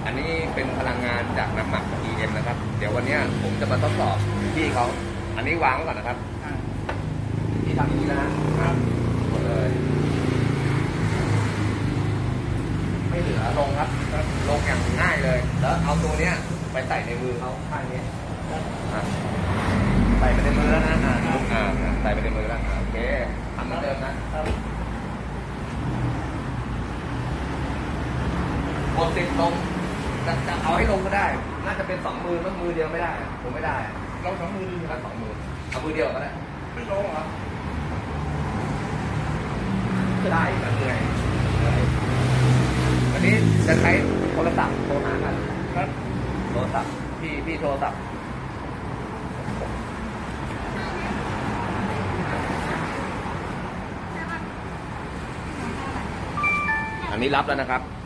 อันนี้เป็นพลังงานจากน้ำหมัก EM นะครับเดี๋ยววันนี้ผมจะมาทดสอบพี่เขาอันนี้วางไว้ก่อนนะครับพี่ทำอย่างนี้นะครับหมดเลยไม่เหลือลงครับลงอย่างง่ายเลยแล้วเอาตัวเนี้ยไปใส่ในมือเขาข้างนี้ใส่ไปในมือแล้วนะใส่ไปในมือแล้วโอเคทำเหมือนเดิมนะกดติดลงจะเอาให้ลงก็ได้น่าจะเป็น2 มือต้องมือเดียวไม่ได้ผมไม่ได้เรา2 มือดีครับ2 มือเอามือเดียวก็ได้ไม่ลงครับได้กันเหนื่อยวันนี้จะใช้โทรศัพท์โทรหากันครับโทรศัพท์พี่โทรศัพท์อันนี้รับแล้วนะครับ